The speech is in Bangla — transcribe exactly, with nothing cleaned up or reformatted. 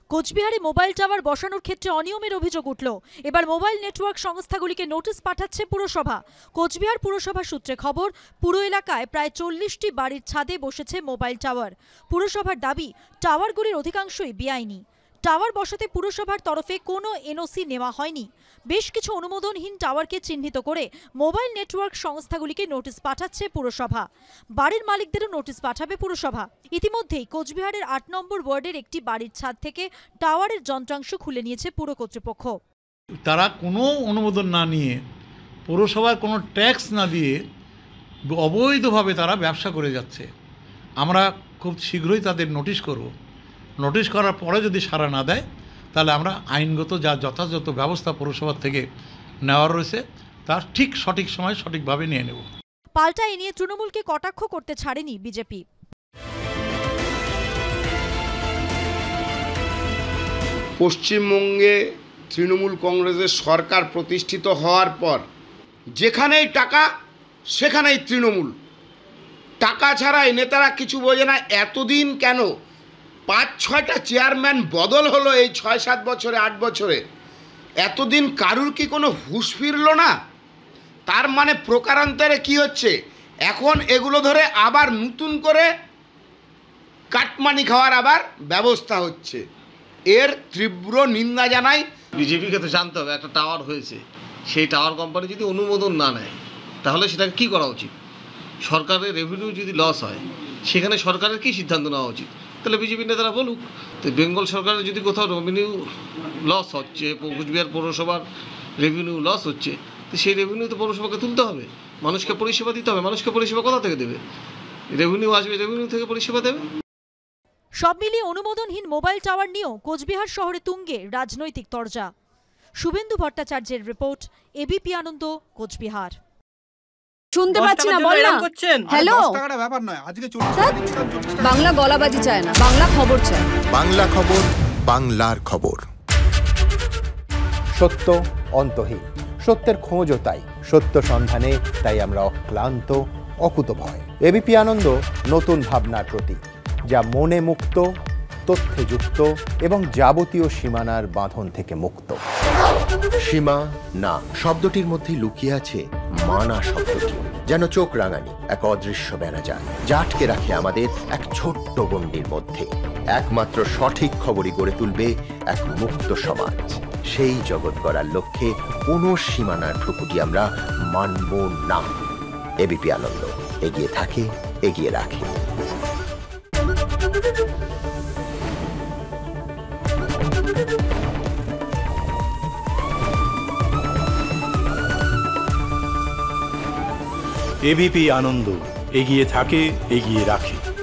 কোচবিহারে মোবাইল টাওয়ার বসানোর ক্ষেত্রে অনিয়মের অভিযোগ উঠল। এবার মোবাইল নেটওয়ার্ক সংস্থাগুলিকে নোটিশ পাঠাচ্ছে পুরসভা। কোচবিহার পুরসভা সূত্রে খবর, পুরো এলাকায় প্রায় চল্লিশটি বাড়ির ছাদে বসেছে মোবাইল টাওয়ার। পুরসভার দাবি, টাওয়ারগুলির অধিকাংশই বেআইনি। টাওয়ার বসাতে পুরসভার তরফে কোনো এনওসি নেওয়া হয়নি। বেশ কিছু অনুমোদনহীন টাওয়ারকে চিহ্নিত করে মোবাইল নেটওয়ার্ক সংস্থাগুলিকে নোটিশ পাঠাচ্ছে পুরসভা। বাড়ির মালিকদেরও নোটিশ পাঠাবে পুরসভা। ইতিমধ্যেই কোচবিহারের আট নম্বর ওয়ার্ডের একটি বাড়ির ছাদ থেকে টাওয়ারের যন্ত্রাংশ খুলে নিয়েছে পুর কর্তৃপক্ষ। তারা কোনো অনুমোদন না নিয়ে, পৌরসভার কোনো ট্যাক্স না দিয়ে অবৈধভাবে তারা ব্যবসা করে যাচ্ছে। আমরা খুব শীঘ্রই তাদের নোটিশ করব। নোটিশ করার পরে যদি সাড়া না দেয়, তাহলে আমরা আইনগত যা যথাযথ ব্যবস্থা পৌরসভার থেকে নেওয়ার রয়েছে তার ঠিক সঠিক সময় সঠিকভাবে নিয়ে নেব। পাল্টা এ নিয়ে তৃণমূলকে কটাক্ষ করতে ছাড়েনি বিজেপি। পশ্চিমবঙ্গে তৃণমূল কংগ্রেসের সরকার প্রতিষ্ঠিত হওয়ার পর যেখানেই টাকা সেখানেই তৃণমূল। টাকা ছাড়াই নেতারা কিছু বোঝে না। এতদিন কেন পাঁচ ছয়টা চেয়ারম্যান বদল হলো এই ছয় সাত বছরে, আট বছরে? এতদিন কারুর কি কোনো হুঁশ ফিরল না? তার মানে প্রকারান্তরে কি হচ্ছে, এখন এগুলো ধরে আবার নতুন করে কাটমানি খাওয়ার আবার ব্যবস্থা হচ্ছে। এর তীব্র নিন্দা জানাই। বিজেপিকে তো জানতে হবে একটা টাওয়ার হয়েছে, সেই টাওয়ার কোম্পানি যদি অনুমোদন না নেয় তাহলে সেটাকে কী করা উচিত? সরকারের রেভিনিউ যদি লস হয় সেখানে সরকারের কী সিদ্ধান্ত নেওয়া উচিত? তাহলে বিজেপি নেতারা বলুক। তো বেঙ্গল সরকারের যদি কোথাও রেভিনিউ লস হচ্ছে, কোচবিহার পৌরসভার রেভিনিউ লস হচ্ছে, তো সেই রেভিনিউ তো পৌরসভাকে তুলতে হবে, মানুষকে পরিষেবা দিতে হবে। মানুষকে পরিষেবা কোথা থেকে দেবে? রেভিনিউ আসবে, রেভিনিউ থেকে পরিষেবা দেবে। সব মিলিয়ে অনুমোদনহীন মোবাইল টাওয়ার নিয়েও কোচবিহার শহরে তুঙ্গে রাজনৈতিক তরজা। শুভেন্দু ভট্টাচার্যের রিপোর্ট, এবিপি আনন্দ, কোচবিহার। শুনতে পাচ্ছি না, বল না। হ্যালো, ব্যাপার নয়, আজকে বাংলা গলাবাজি চায় না, বাংলা খবর চায়। বাংলা খবর, বাংলার খবর। সত্য অন্তহীন, সত্যের খোঁজও তাই, সত্য সন্ধানে তাই আমরা অক্লান্ত, অকুতভয়। এবিপি আনন্দ নতুন ভাবনার প্রতীক, যা মনে মুক্ত, তথ্যে যুক্ত এবং যাবতীয় সীমানার বাঁধন থেকে মুক্ত। সীমা না শব্দটির মধ্যে লুকিয়ে আছে মানা শব্দটি, যেন চোখ রাঙানি এক অদৃশ্য ব্যানাজার, যা আটকে রাখে আমাদের এক ছোট্ট গণ্ডির মধ্যে। একমাত্র সঠিক খবরই গড়ে তুলবে এক মুক্ত সমাজ। সেই জগৎ গড়ার লক্ষ্যে কোনো সীমানার ঠুকুটি আমরা মানব না। এবিপি আনন্দ এগিয়ে থাকে, এগিয়ে রাখে। এবিপি আনন্দ এগিয়ে থাকে, এগিয়ে রাখে।